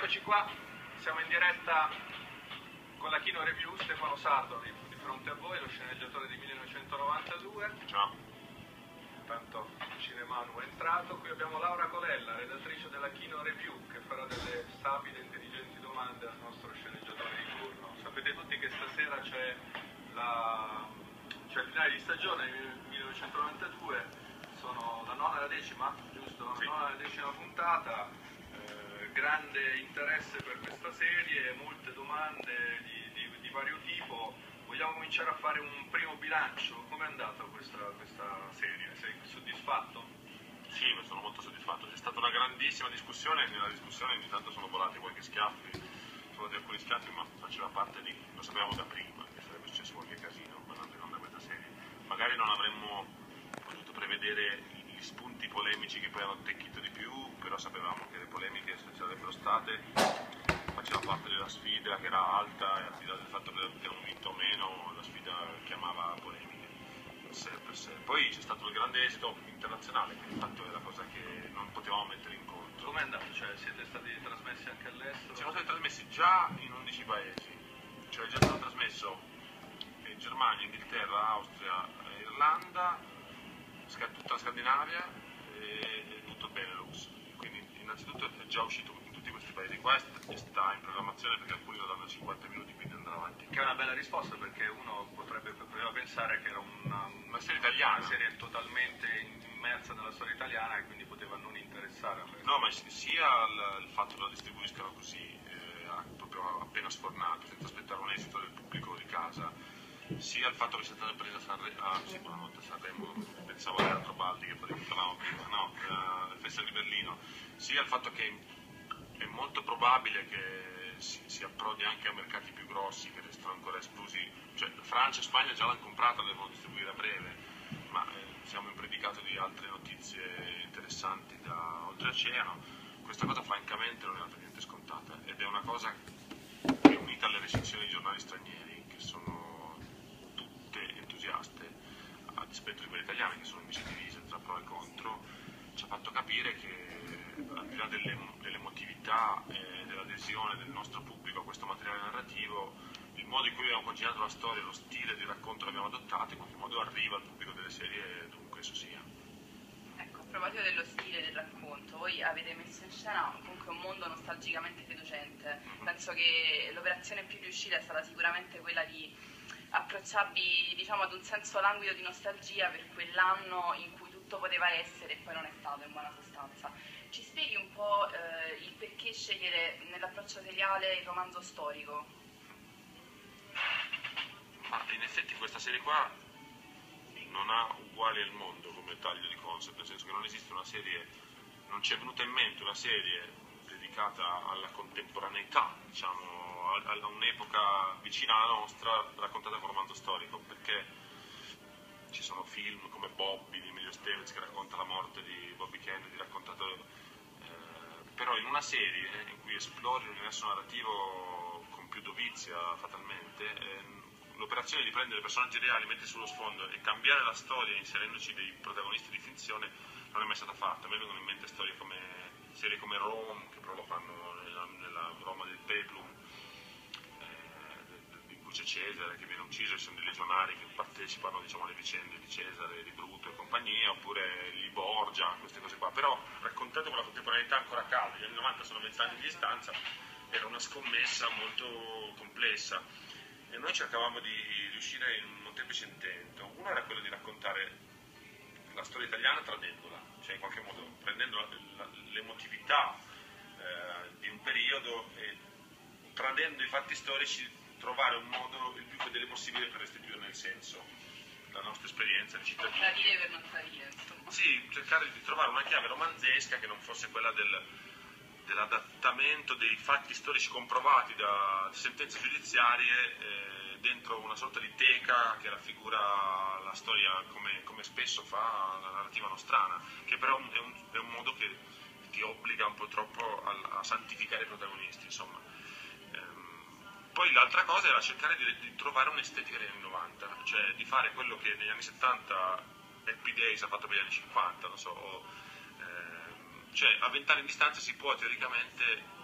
Eccoci qua, siamo in diretta con la Kino Review, Stefano Sardo di fronte a voi, lo sceneggiatore di 1992. Ciao. Intanto Cinemanu è entrato. Qui abbiamo Laura Colella, redattrice della Kino Review, che farà delle sapide e intelligenti domande al nostro sceneggiatore di turno. Sapete tutti che stasera c'è il finale di stagione 1992, sono la nona e la decima, giusto? Sì. La nona e la decima puntata. Grande interesse per questa serie, molte domande di vario tipo. Vogliamo cominciare a fare un primo bilancio? Com'è andata questa serie? Sei soddisfatto? Sì, sono molto soddisfatto. C'è stata una grandissima discussione e nella discussione ogni tanto sono volati qualche schiaffi, sono di alcuni schiaffi, ma faceva parte di, lo sapevamo da prima che sarebbe successo qualche casino guardando in onda questa serie. Magari non avremmo potuto prevedere gli spunti polemici che poi hanno attecchito di più, però sapevamo che le polemiche se ci sarebbero state faceva parte della sfida, che era alta, e al di là del fatto che abbiamo vinto o meno, la sfida chiamava polemiche per sé. Poi c'è stato il grande esito internazionale, che di fatto è la cosa che non potevamo mettere in conto. Com'è andato? Cioè, siete stati trasmessi anche all'estero? Siamo stati trasmessi già in 11 paesi, cioè già stato trasmesso in Germania, Inghilterra, Austria, Irlanda, tutta la Scandinavia e tutto il Benelux. Quindi innanzitutto è già uscito in tutti questi paesi qua e sta in programmazione perché alcuni lo danno a 50 minuti, quindi andrà avanti. Che è una bella risposta, perché uno poteva pensare che era una serie italiana, una serie totalmente immersa nella storia italiana e quindi poteva non interessare a me. No, ma sia il fatto che lo distribuiscano così, proprio appena sfornato, senza aspettare un esito del pubblico di casa, sia il fatto che sia stata presa a Sanremo, pensavo a Leandro Baldi che poi parlavamo prima, no, il Festival di Berlino, sia il fatto che è molto probabile che si approdi anche a mercati più grossi che restano ancora esclusi, cioè Francia e Spagna già l'hanno comprata, la devono distribuire a breve, ma siamo in predicato di altre notizie interessanti da oltreoceano. Questa cosa francamente non è per niente scontata ed è una cosa che, unita alle recensioni di giornali stranieri che sono tutte entusiaste, a dispetto di quelle italiane che sono invece divise tra pro e contro, ci ha fatto capire che al di là dell'emotività e dell'adesione del nostro pubblico a questo materiale narrativo, il modo in cui abbiamo congegnato la storia, lo stile di racconto che abbiamo adottato, in qualche modo arriva al pubblico delle serie dovunque esso sia. Ecco, a proposito dello stile del racconto, voi avete messo in scena comunque un mondo nostalgicamente seducente. Penso che l'operazione più riuscita è stata sicuramente quella di approcciarvi, diciamo, ad un senso languido di nostalgia per quell'anno in cui tutto poteva essere e poi non è stato, in buona sostanza. Ci spieghi un po' il perché scegliere nell'approccio seriale il romanzo storico? Ma in effetti questa serie qua non ha uguali al mondo come taglio di concept, nel senso che non esiste una serie, non ci è venuta in mente una serie dedicata alla contemporaneità, diciamo, a un'epoca vicina alla nostra raccontata con romanzo storico, perché ci sono film come Bobby di Emilio Estevez che racconta la morte di Bobby Kennedy, raccontato però in una serie in cui esplori l'universo narrativo con più dovizia fatalmente, l'operazione di prendere personaggi reali, metterli sullo sfondo e cambiare la storia inserendoci dei protagonisti di finzione non è mai stata fatta. A me vengono in mente serie come Rome, che però lo fanno nella Roma del Peplum, in cui c'è Cesare che viene ucciso e ci sono dei legionari che partecipano, diciamo, alle vicende di Cesare, di Bruto e compagnia, oppure Li Borgia, queste cose qua. Però raccontato con la contemporaneità ancora calda, gli anni 90 sono 20 anni di distanza, era una scommessa molto complessa. E noi cercavamo di riuscire in un molteplice intento. Uno era quello di raccontare la storia italiana tradendola, cioè in qualche modo prendendo l'emotività di un periodo e tradendo i fatti storici, trovare un modo il più fedele possibile per restituirne il senso, la nostra esperienza di cittadini. Tradire per non tradire, insomma. Sì, cercare di trovare una chiave romanzesca che non fosse quella dell'adattamento dei fatti storici comprovati da sentenze giudiziarie dentro una sorta di teca che raffigura la storia come spesso fa la narrativa nostrana, che però è un modo che ti obbliga un po' troppo a santificare i protagonisti, insomma. Poi l'altra cosa era cercare di trovare un'estetica degli anni 90, cioè di fare quello che negli anni 70 Happy Days ha fatto per gli anni 50, non so, cioè a 20 anni di distanza si può teoricamente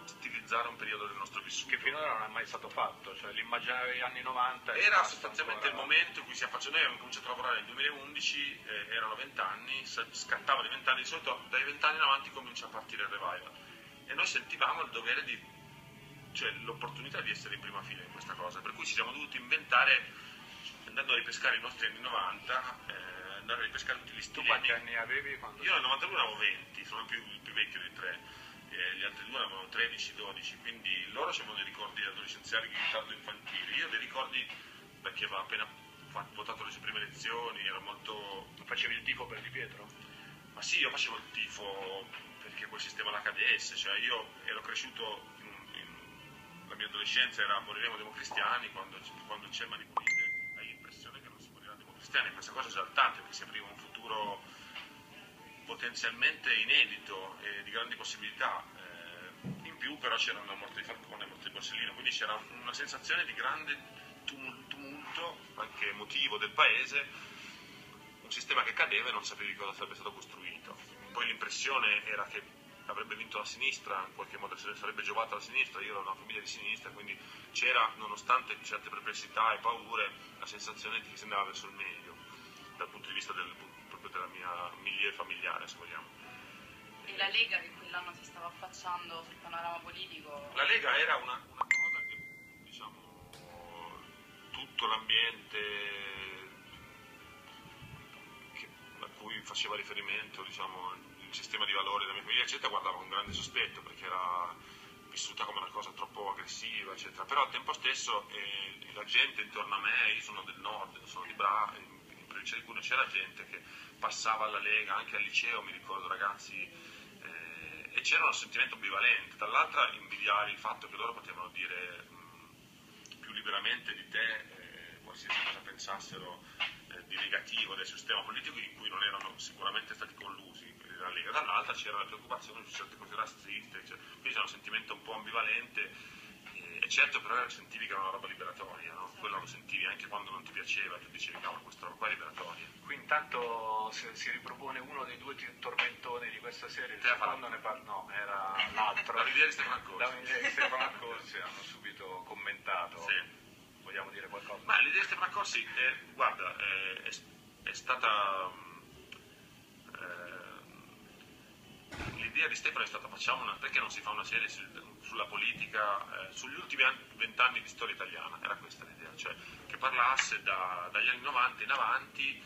stilizzare un periodo del nostro vissuto. Che finora non è mai stato fatto, cioè l'immaginario degli anni 90 era sostanzialmente ancora il momento in cui si affacciava. Noi abbiamo cominciato a lavorare nel 2011, erano 20 anni, scattavano i 20 anni, di solito dai 20 anni in avanti comincia a partire il revival e noi sentivamo il dovere cioè l'opportunità di essere in prima fila in questa cosa, per cui ci siamo dovuti inventare, andando a ripescare i nostri anni 90, andare a ripescare tutti gli stili. Tu quanti anni avevi? Io nel 92 avevo 20, sono il più vecchio dei tre, gli altri due avevano 13, 12, quindi loro avevano dei ricordi adolescenziali di tardo infantile, io dei ricordi perché avevo appena votato le sue prime elezioni, ero molto... Facevi il tifo per Di Pietro? Ma sì, io facevo il tifo perché quel sistema la cadesse, cioè io ero cresciuto, la mia adolescenza era moriremo democristiani, quando c'è Mani Pulite hai l'impressione che non si morirà democristiani, questa cosa è esaltante perché si apriva un futuro potenzialmente inedito e di grandi possibilità, in più però c'era la morte di Falcone, la morte di Borsellino, quindi c'era una sensazione di grande tumulto anche emotivo del paese, un sistema che cadeva e non sapevi cosa sarebbe stato costruito. Poi l'impressione era che avrebbe vinto la sinistra, in qualche modo sarebbe giovato alla sinistra, io ero una famiglia di sinistra, quindi c'era, nonostante certe perplessità e paure, la sensazione che si andava verso il meglio, dal punto di vista proprio della mia milieu familiare, se vogliamo. E la Lega che quell'anno si stava affacciando sul panorama politico? La Lega era una cosa che, diciamo, tutto l'ambiente a cui faceva riferimento, diciamo, il sistema di valori della mia famiglia, eccetera, guardava con grande sospetto perché era vissuta come una cosa troppo aggressiva, eccetera. Però al tempo stesso la gente intorno a me, io sono del nord, sono di Bra, in provincia di Cuneo, c'era gente che passava alla Lega, anche al liceo mi ricordo ragazzi, e c'era un sentimento ambivalente. Dall'altra invidiare il fatto che loro potevano dire più liberamente di te qualsiasi cosa pensassero di negativo del sistema politico in cui non erano sicuramente stati collusi la Lega. Dall'altra c'era la preoccupazione su certe cose razziste, quindi c'era un sentimento un po' ambivalente e certo però sentivi che era una roba liberatoria, no? Quello lo sentivi anche quando non ti piaceva, tu dicevi cavolo questa roba qua è liberatoria. Qui intanto si ripropone uno dei due tormentoni di questa serie, il secondo ne parla, no, era l'altro. Dall'idea di Stefano Accorsi. Dall'idea di Stefano Accorsi hanno subito commentato. Sì. Vogliamo dire qualcosa? Ma l'idea di Stefano Accorsi, guarda, è stata... l'idea di Stefano è stata perché non si fa una serie sulla politica, sugli ultimi 20 anni di storia italiana, era questa l'idea, cioè che parlasse dagli anni 90 in avanti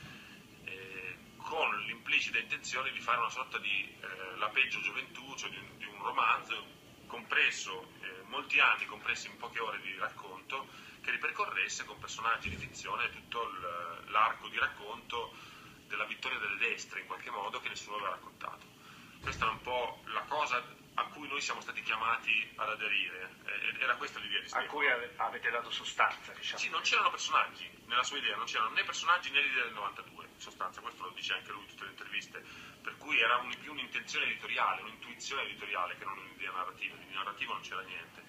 con l'implicita intenzione di fare una sorta di La peggio gioventù, cioè di un romanzo compresso, molti anni compressi in poche ore di racconto, che ripercorresse con personaggi di finzione tutto l'arco di racconto della vittoria delle destre, in qualche modo, che nessuno aveva raccontato. Questa era un po' la cosa a cui noi siamo stati chiamati ad aderire, era questa l'idea di Stefano. A cui avete dato sostanza, diciamo. Sì, non c'erano personaggi, nella sua idea non c'erano né personaggi né l'idea del 92, in sostanza, questo lo dice anche lui in tutte le interviste, per cui era più un'intenzione editoriale, un'intuizione editoriale che non un'idea narrativa, di narrativo non c'era niente.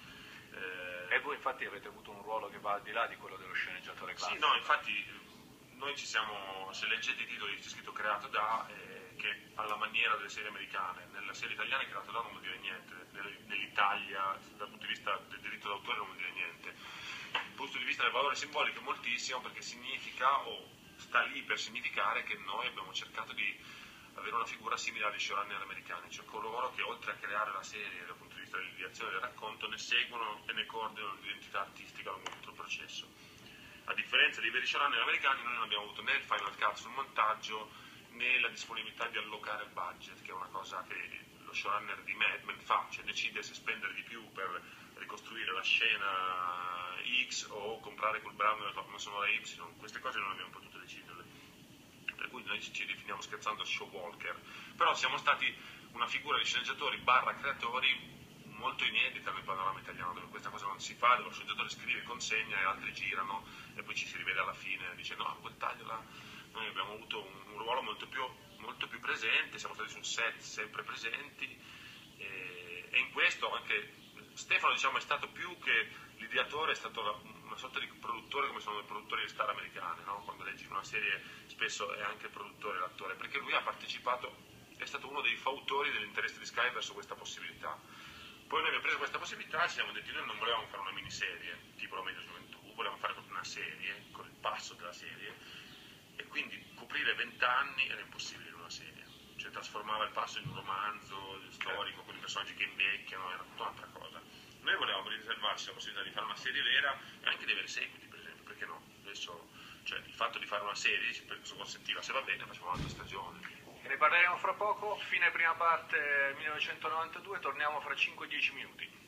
E voi infatti avete avuto un ruolo che va al di là di quello dello sceneggiatore classico. Sì, no, infatti noi ci siamo, se leggete i titoli c'è scritto creato da, che alla maniera delle serie americane, nella serie italiana creato da non vuol dire niente, nell'Italia dal punto di vista del diritto d'autore non vuol dire niente. Dal punto di vista del valore simbolico è moltissimo perché significa, o sta lì per significare, che noi abbiamo cercato di avere una figura simile agli showrunner americani, cioè coloro che oltre a creare la serie dal punto di vista dell'ideazione del racconto ne seguono e ne coordinano l'identità artistica lungo tutto il processo. A differenza dei veri showrunner americani noi non abbiamo avuto né il final cut sul montaggio né la disponibilità di allocare il budget, che è una cosa che lo showrunner di Mad Men fa, cioè decide se spendere di più per ricostruire la scena X o comprare quel brano della colonna sonora Y, queste cose non abbiamo potuto deciderle, per cui noi ci definiamo scherzando showwalker, però siamo stati una figura di sceneggiatori barra creatori molto inedita nel panorama italiano, dove questa cosa non si fa, dove lo sceneggiatore scrive, consegna e altri girano e poi ci si rivede alla fine e dice no, quel taglio là. Noi abbiamo avuto un ruolo molto più presente, siamo stati sul set sempre presenti e in questo anche Stefano, diciamo, è stato più che l'ideatore, è stato una sorta di produttore come sono i produttori di star americane, no? Quando leggi una serie spesso è anche il produttore l'attore, perché lui ha partecipato, è stato uno dei fautori dell'interesse di Sky verso questa possibilità. Poi noi abbiamo preso questa possibilità, ci siamo detti noi non volevamo fare una miniserie, tipo la Media Gioventù, volevamo fare proprio una serie, con il passo della serie, e quindi coprire 20 anni era impossibile in una serie, cioè trasformava il passo in un romanzo storico, con i personaggi che invecchiano, era tutta un'altra cosa. Noi volevamo riservarci la possibilità di fare una serie vera e anche di avere seguiti, per esempio, perché no? Adesso, cioè, il fatto di fare una serie ci consentiva, se va bene facciamo un'altra stagione. Ne parleremo fra poco, fine prima parte 1992, torniamo fra 5-10 minuti.